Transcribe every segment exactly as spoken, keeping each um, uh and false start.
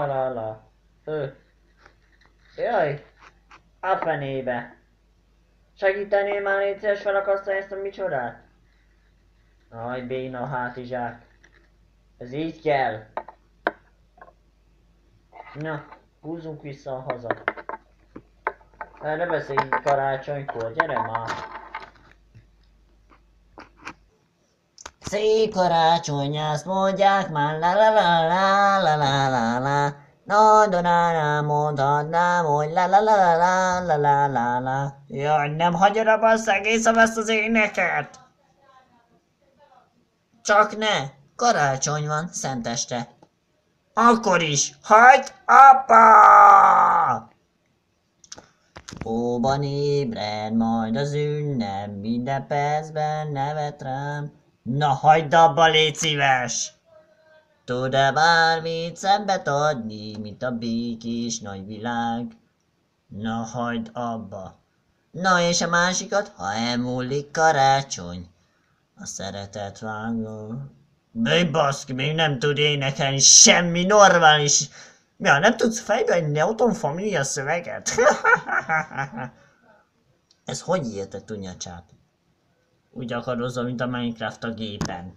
la la la. Ő. Jaj. A fenébe. Segítenél már légy szíves felakasztani ezt a micsodát? Aj, béna hátizsák. Ez így kell. Na, húzzunk vissza haza. Erre beszéljünk karácsonykor, gyere már. Szép karácsony, azt mondják már, la la la la la la la la. Nagyon nem mondhatnám, hogy la la la la la la la la. Jaj, nem hagyod abba az egészem ezt az éneket? Csak ne, karácsony van, szenteste. Akkor is, hagyd apa! Óban ébred majd az ünnep, minden percben nevet rám. Na hagyd abba, légy szíves! Tud-e bármit szenvet adni, mint a békés nagyvilág? Na hagyd abba! Na és a másikat, ha elmúlik karácsony, a szeretet vágó. Még baszki, még nem tud énekelni semmi normális. Ja, nem tudsz fejbe egy Newton Família szöveget? Ez hogy érted, tunyacsáp? Úgy akarozol, mint a Minecraft a gépen.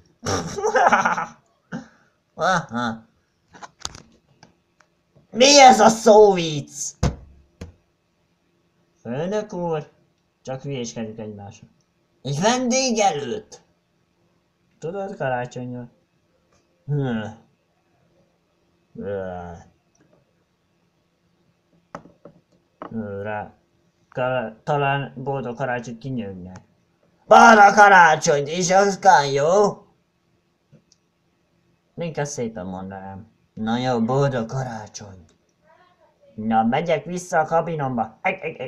Mi ez a szóvic? Főnök úr, csak hülyéskedünk egymásra. Egy vendég előtt? Tudod, karácsonyra? Hm. Rá. Kar talán boldog karácsonyt kinyögne. Boldog karácsonyt is, aztán jó? Minket szépen mondanám. Na jó, boldog karácsonyt. Na, megyek vissza a kabinomba.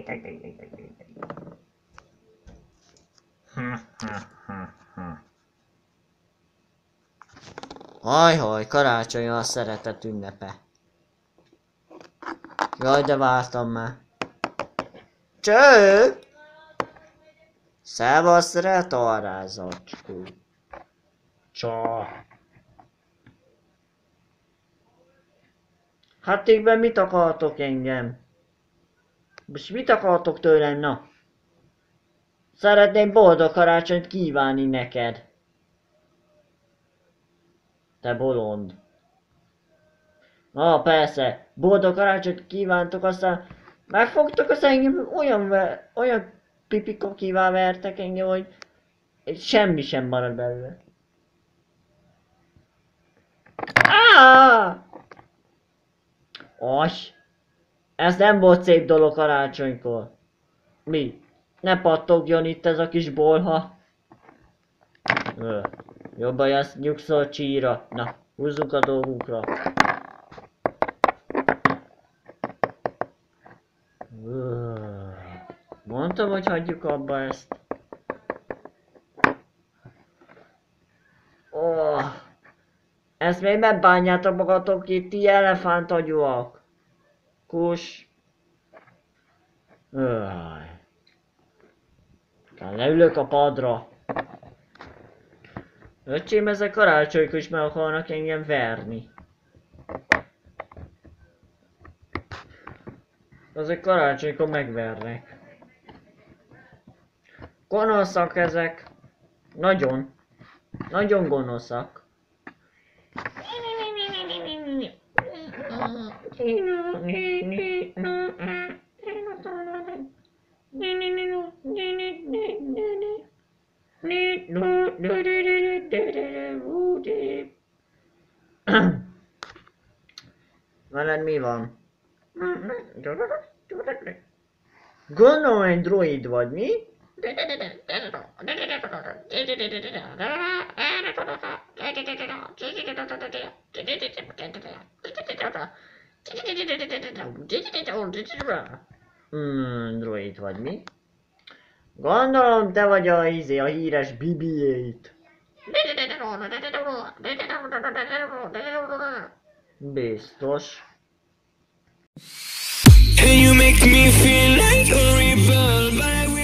Haj-haj, karácsony a szeretet ünnepe. Jaj, de vártam már. Cső! Szevasz, retardázacskó. Csa. Hát tényleg mit akartok engem? Most mit akartok tőlem, na? Szeretném boldog karácsonyt kívánni neked. Te bolond. Ah, persze, boldog karácsonyt kívántok, aztán megfogtok, aztán engem olyan, olyan pipikokivá vertek engem, hogy semmi sem marad belőle. Ah! As! Ez nem volt szép dolog karácsonykor. Mi? Ne pattogjon itt ez a kis bolha. Ö, jobban ezt nyugszol csíra. Na, húzzunk a dolgunkra. Ö, mondtam, hogy hagyjuk abba ezt. Oh, ezt még megbánjátok magatok itt, ti elefántagyúak. Kus. Öj. Leülök a padra. Öcsém, ezek karácsonykor is meg akarnak engem verni. Ezek karácsonykor megvernek. Gonoszak ezek. Nagyon. Nagyon gonoszak. Veled mi van? Gondolom, egy droid vagy, mi? Hmm, droid vagy, mi? Gondolom, te vagy a izé, a híres bé bé öt. Biztos. And you make me feel like a rebel, but I